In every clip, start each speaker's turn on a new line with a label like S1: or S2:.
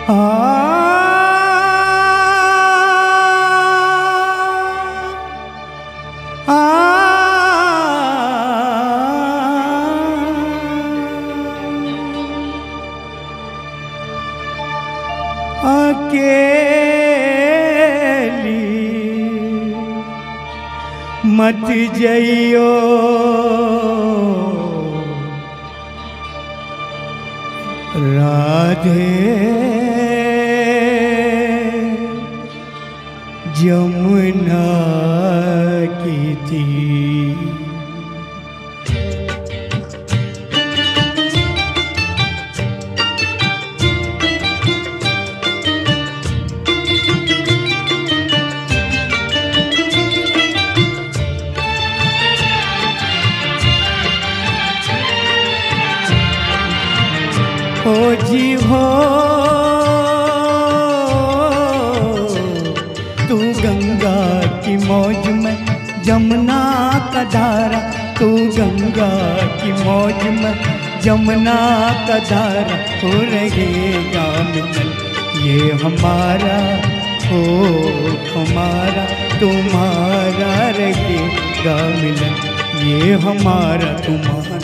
S1: अकेली मत जइयो राधे जमुना की थी। ओ जी हो तू गंगा की मौज में जमुना का धारा, तू गंगा की मौज में जमुना का धारा हो रहेगा मिलन ये हमारा हो हमारा तुम्हारा रहेगा मिलन ये हमारा तुम्हारा।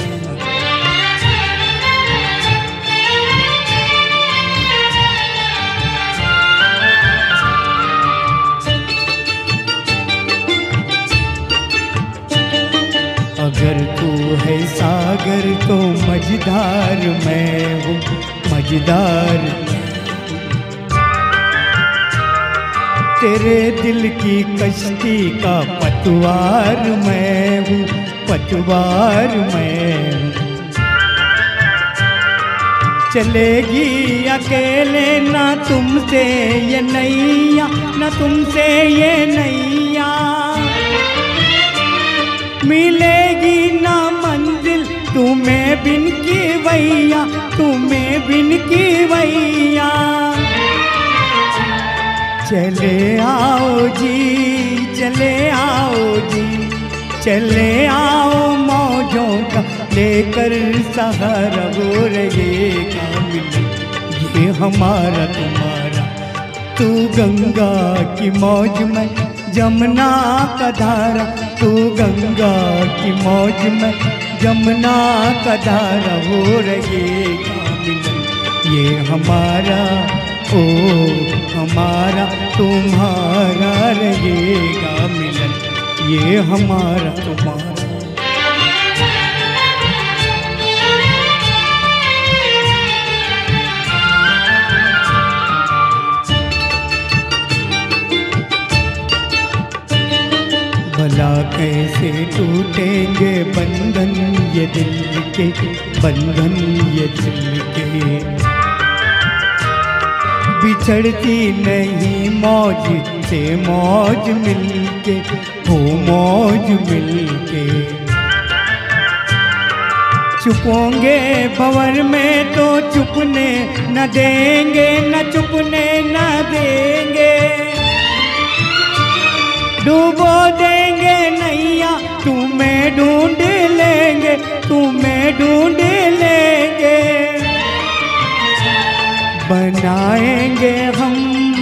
S1: अगर तू है सागर तो मझधार मैं हूँ मझधार। तेरे दिल की कश्ती का पतवार मैं हूँ पतवार मैं हूँ। चलेगी अकेले ना तुमसे ये नैया ना तुमसे ये नैया। मिलेगी ना मंजिल तुम्हें बिन की वैया तुम्हें बिन की वैया। चले आओ जी चले आओ जी चले आओ मौजों का लेकर सहारा वो रहेगा मिलन ये हमारा तुम्हारा। तू गंगा की मौज में जमुना का धारा, तू गंगा की मौज में जमुना का धारा हो रहेगा मिलन ये हमारा ओ हमारा तुम्हारा रहेगा मिलन ये हमारा तुम्हारा। भला कैसे टूटेंगे बंधन ये दिल के बंधन ये दिल के। बिछड़ती नहीं मौज से मौज मिलके हो मौज मिलके। छुपोंगे भंवर में तो छुपने न देंगे न छुपने न देंगे। डूबो देंगे नैया तुम्हें ढूंढ लेंगे तुम्हें ढूंढ लेंगे। बनाएंगे हम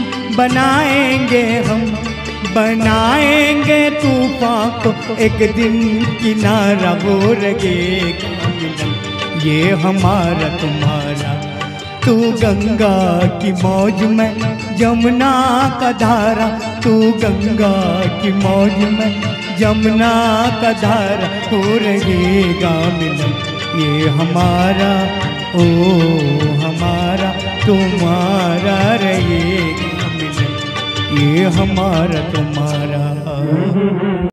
S1: बनाएंगे तूफान को एक दिन किनारा हो रहेगा मिलन ये हमारा तुम्हारा। तू गंगा की मौज में जमुना का धारा, तू गंगा की मौज में जमुना का धारा हो रहेगा मिलन ये हमारा ओ हमारा तुम्हारा रहेगा मिलन ये हमारा तुम्हारा।